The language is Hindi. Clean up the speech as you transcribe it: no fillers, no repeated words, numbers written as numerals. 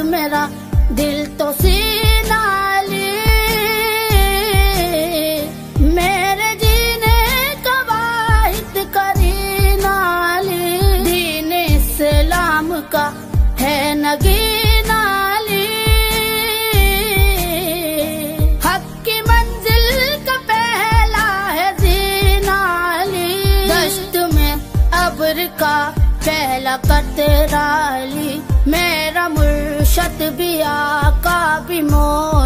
मेरा दिल तो सीना ली, मेरे जीने का वाहिद करीना ली, दीन इस्लाम का है नगीना ली, हक की मंजिल का पहला है जीना ली, दश्त में अब्र का पहला कतरा ली, मेरा मुर्शद भी आका भी मोह